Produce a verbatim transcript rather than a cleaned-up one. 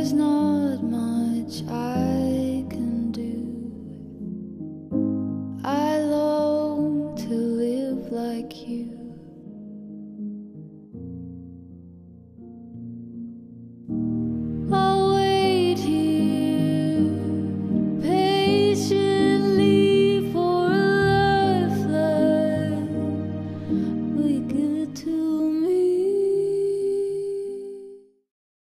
there's not much I can do. I long to live like you.